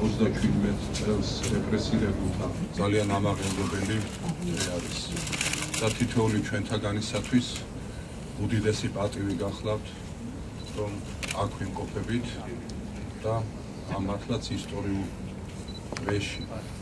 37 წელს რეპრესირებულთა ძალიან ამაღლებელი არის და თითოეული ჩვენთაგანისათვის უდიდესი პატივი გახლავთ, რომ აქ ვიმყოფებით და ამ მართლაც ისტორიულ დღეში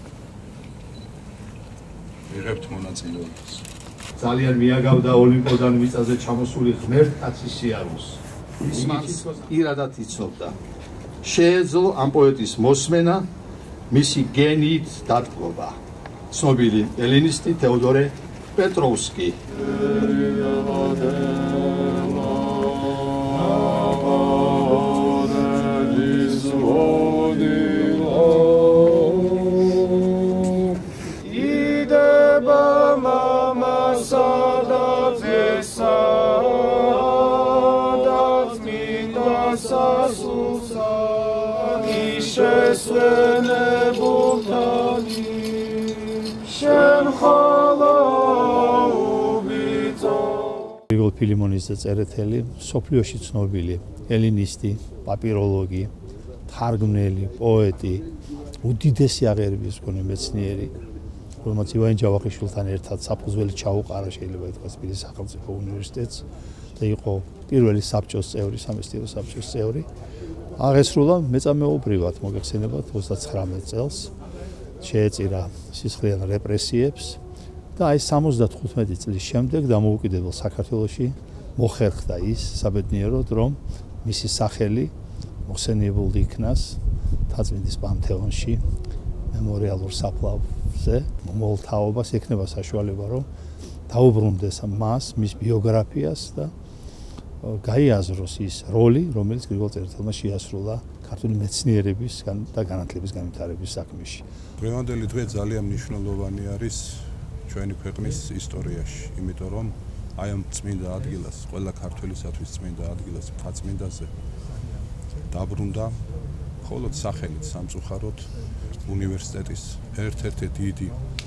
ვიღებთ მონაწილეობას. ძალიან მიაგავდა ოლიმპოდან მიწაზე ჩამოსული ღმერთკაცის სიარულს. ის მას პირადად იცნობდა. შეეძლო ამ პოეტის მოსმენა, მისი გენიით დატკბობა. ცნობილი ელინისტი თეოდორე პეტროვსკი. გრიგოლ ფილიმონის და წერეთელი სოფლიოში ცნობილი ელინისტი, პაპიროლოგი, თარგმნელი, პოეტი, უდიდესი აღერების მქონე მეცნიერი, რომელმაც ივანე ჯავახიშვილთან ერთად საფუძველი ჩაუყარა, შეიძლება ითქვას, თბილისის სახელმწიფო უნივერსიტეტს და იყო პირველი საბჭოს წევრი, სამეცნიერო საბჭოს წევრი. აღესრულა მეწამეობრივად მოგეხსენებათ 39 წელს შეეწირა სისხლიან რეპრესიებს და აი 75 წლის შემდეგ დამოუკიდებელ საქართველოში მოხერხდა ის საბედნიეროდ, რომ მისი სახელი მოხსენიებული იქნას მთაწმინდის პანთეონში მემორიალურ საფლავზე. მოლთაობას ექნება საშუალება, რომ დაუბრუნდეს მას, მის ბიოგრაფიას და გაიაზროს ის როლი, რომელიც გრიგოლ წერეთელმა შეასრულა ქართული მეცნიერების და განათლების განვითარების საქმეში. დღევანდელი დღე ძალიან მნიშვნელოვანი არის ჩვენი ქვეყნის ისტორიაში, იმიტომ რომ აი ამ წმინდა ადგილას, ყველა ქართველისათვის წმინდა ადგილას, მთაწმინდაზე დაბრუნდა მხოლოდ სახელით სამწუხაროდ უნივერსიტეტის ერთ-ერთი დიდი,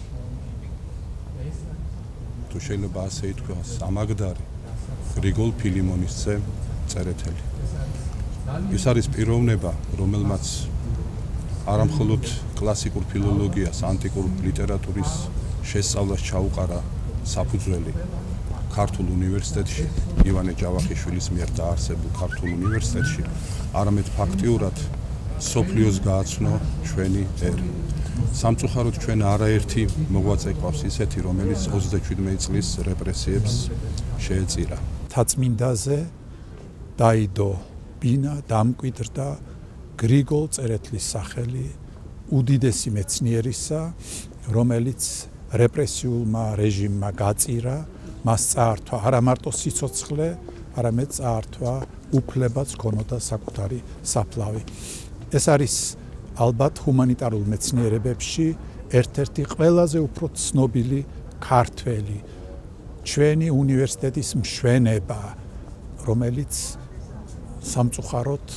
თუ შეიძლება ასე ითქვას, ამაგდარი გრიგოლ ფილიმონისძე წერეთელი. ის არის პიროვნება, რომელმაც არამხოლოდ კლასიკურ ფილოლოგიას, ანტიკურ ლიტერატურის შესწავლას ჩაუყარა საფუძველი ქართულ უნივერსიტეტში, ივანე ჯავახიშვილის მიერ დაარსებულ ქართულ უნივერსიტეტში, არამედ ფაქტიურად სოფლიოს გააცნო ჩვენი ერი. სამწუხაროდ ჩვენ არაერთი მოღვაწე გვყავს ისეთი, რომელიც 37 წლის რეპრესიებს შეეწირა. მთაწმინდაზე დაიდო ბინა, დამკვიდრდა გრიგოლ წერეთლის სახელი უდიდესი მეცნიერისა, რომელიც რეპრესიულმა რეჟიმმა გაწირა, მას წაართვა არა მარტო სიცოცხლე, არამედ წაართვა უფლებაც ქონოდა საკუთარი საფლავი. ეს არის ალბათ ჰუმანიტარულ მეცნიერებებში ერთ-ერთი ყველაზე უფრო ცნობილი ქართველი ჩვენი უნივერსიტეტის მშვენება, რომელიც სამწუხაროდ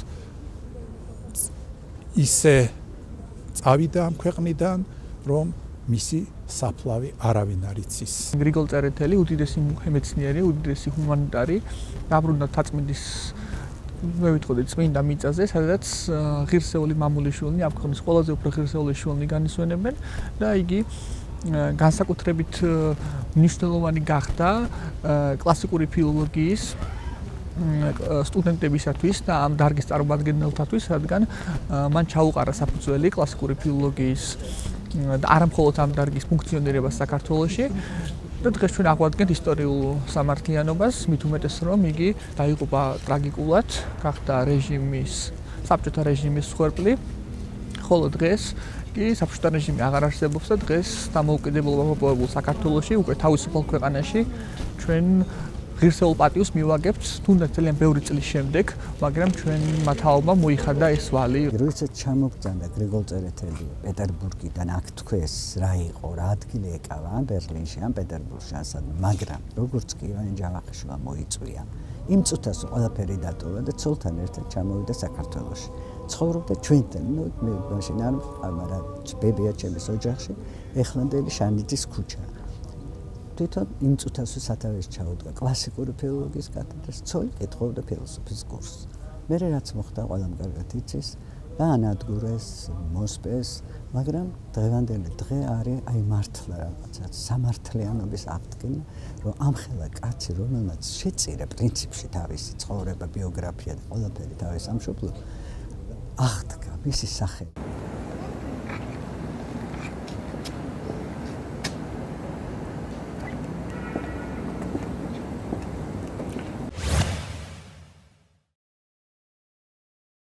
ისე წავიდა ამ ქვეყნიდან, რომ მისი საფლავი არავინ არ იცის. გრიგოლ წერეთელი უდიდესი მეცნიერი, უდიდესი ჰუმანიტარი, დაბრუნდა მთაწმინდის მე ვიტყოდი წმინდა მიწაზე, სადაც ღირსეული მამულიშვილნი, ამ ქვეყნის ყველაზე უფრო ღირსეული შვილნი განისვენებენ და იგი განსაკუთრებით მნიშვნელოვანი გახდა კლასიკური ფილოლოგიის სტუდენტებისათვის და ამ დარგის წარმომადგენელთათვის, რადგან მან ჩაუყარა საფუძველი კლასიკური ფილოლოგიის და არამხოლოდ ამ დარგის ფუნქციონირებას საქართველოში და დღეს ჩვენ აღვადგენთ ისტორიულ სამართლიანობას, მით უმეტეს რომ იგი დაიღუპა ტრაგიკულად, გახდა საბჭოთა რეჟიმის მსხვერპლი, ხოლო დღეს კი საბჭოთა რეჟიმი აღარ არსებობს და დღეს დამოუკიდებლობა მოპოვებულ საქართველოში, უკვე თავისუფალ ქვეყანაში ჩვენ ღირსეულ პატივს მივაგებთ, თუნდაც ძალიან ბევრი წლის შემდეგ, მაგრამ ჩვენმა თაობამ მოიხადა ეს ვალი. როდესაც ჩამოგწანდა გრიგოლ წერეთელი პეტერბურგიდან, აქ თქვეს რა იყო, რა ადგილი ეკავა ან ბერლინში, ან პეტერბურგში, ან სადმე, მაგრამ როგორც კი ივანე ჯავახიშვილმა მოიწვია, იმ წუთას ყველაფერი დატოვა და ცოლთან ერთად ჩამოვიდა საქართველოში. ცხოვრობდა ჩვენთან, მე მაშინ არ ვიყავ, მაგრამ ბებია ჩემის ოჯახში, ეხლანდელი შანიძის ქუჩა. თვითონ იმ წუთას სათავეს ჩაუდგა კლასიკური ფილოლოგიის კათედრას, ცოლი ეთხოვდა ფილოსოფიის კურსს. მერე რაც მოხდა ყველამ კარგად იცის, და ანადგურეს, მოსპეს, მაგრამ დღევანდელი დღე არის აი მართლა რაღაცა სამართლიანობის აღდგენა, რომ ამხელა კაცი, რომელმაც შეწირა პრინციპში თავისი ცხოვრება, ბიოგრაფია და ყველაფერი თავის სამშობლო, აღდგა მისი სახელი.